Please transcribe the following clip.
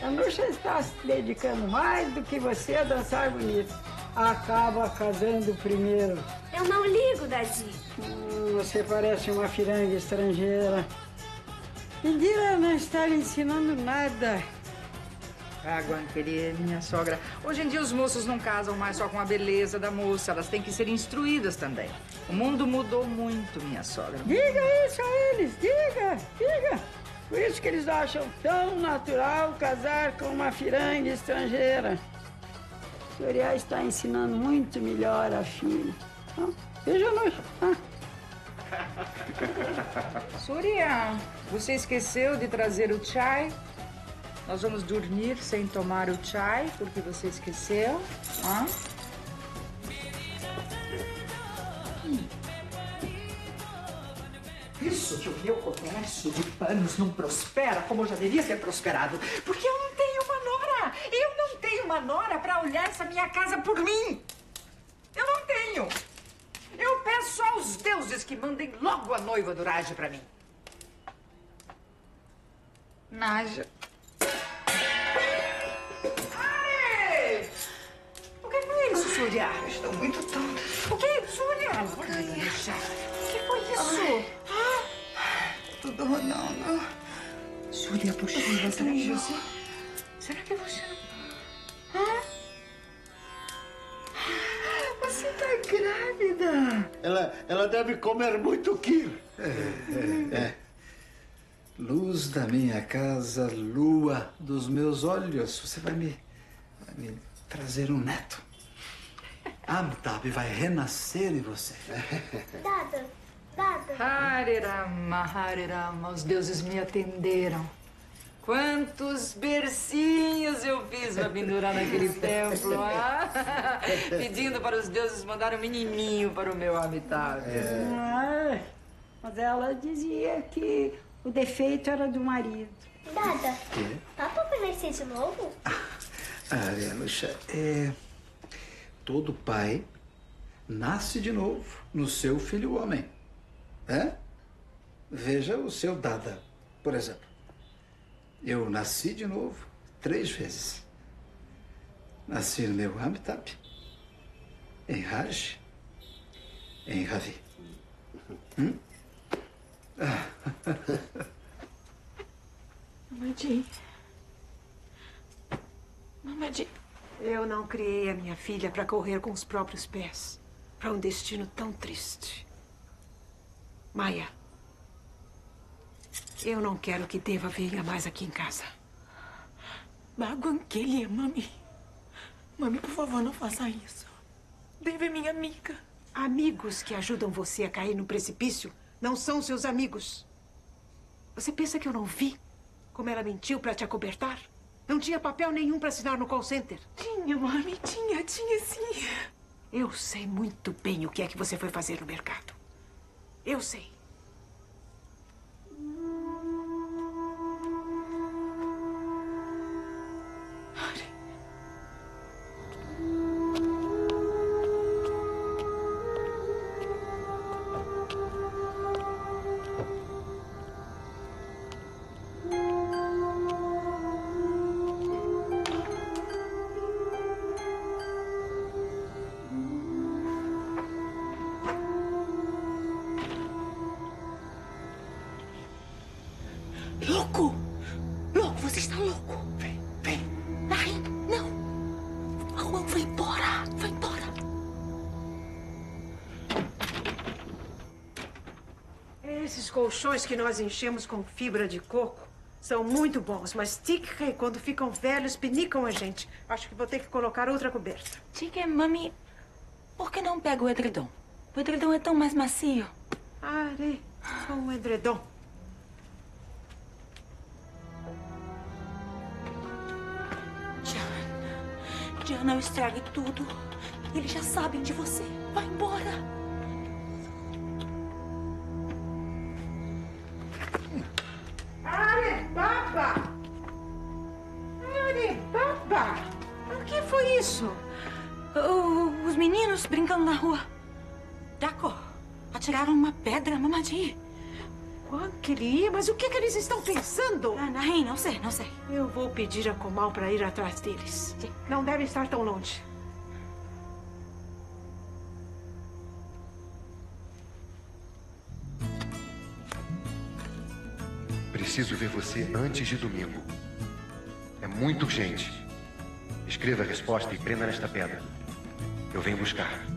A Nuxa está se dedicando mais do que você a dançar bonito. Acaba casando primeiro. Eu não ligo, Daddy. Você parece uma firanga estrangeira. Indira não está lhe ensinando nada. Ah, Guanqueri, minha sogra. Hoje em dia os moços não casam mais só com a beleza da moça. Elas têm que ser instruídas também. O mundo mudou muito, minha sogra. Diga isso a eles, diga. Por isso que eles acham tão natural casar com uma firanga estrangeira. O Soriá está ensinando muito melhor a filha. Veja nós. Surya, você esqueceu de trazer o chai? Nós vamos dormir sem tomar o chai, porque você esqueceu. Isso que o meu comércio de panos não prospera como já devia ter prosperado. Porque eu não tenho uma nora. Eu não tenho uma nora para olhar essa minha casa por mim. Eu não tenho. Eu peço aos deuses que mandem logo a noiva do Raj para mim. Naja. Ai! O que foi isso, Surya? Estou muito tonta. O que é isso, Surya? O que foi isso? Tudo rodando. Surya, possível. Será que você... Será que você... Você tá grávida. Ela deve comer muito quir. Luz da minha casa, lua dos meus olhos. Você vai me trazer um neto. Amitabh vai renascer em você. Dada. Hare Rama, os deuses me atenderam. Quantos bercinhos eu fiz pra pendurar naquele templo, pedindo para os deuses mandar um menininho para o meu Amitabh. Mas ela dizia que o defeito era do marido. Dada, Papa vai nascer de novo? Nuxa, todo pai nasce de novo no seu filho homem. Veja o seu Dada, por exemplo. Eu nasci de novo 3 vezes. Nasci no meu Amitabh, em Raj, em Ravi. Mamadi, eu não criei a minha filha para correr com os próprios pés para um destino tão triste. Maia, eu não quero que Deva venha mais aqui em casa. Baguanquele, mami. Mami, por favor, não faça isso. Deva é minha amiga. Amigos que ajudam você a cair no precipício não são seus amigos. Você pensa que eu não vi como ela mentiu para te acobertar? Não tinha papel nenhum para assinar no call center. Tinha, mami, tinha sim. Eu sei muito bem o que é que você foi fazer no mercado. Eu sei. Louco! Louco, você está louco! Vem. Ai, não! A Juan foi embora! Esses colchões que nós enchemos com fibra de coco são muito bons, mas tikre, quando ficam velhos, pinicam a gente. Acho que vou ter que colocar outra coberta. Tica, mami, por que não pega o edredom? O edredom é tão mais macio. Are, só um edredom. Jan, não estrague tudo. Eles já sabem de você. Vai embora. Arebaba! O que foi isso? Os meninos brincando na rua. Daco, atiraram uma pedra, Mamadi. Quando que ele ia? Mas o que eles estão pensando? Ah, Narim, não sei. Eu vou pedir a Comal para ir atrás deles. Não deve estar tão longe. Preciso ver você antes de domingo. É muito urgente. Escreva a resposta e prenda nesta pedra. Eu venho buscar.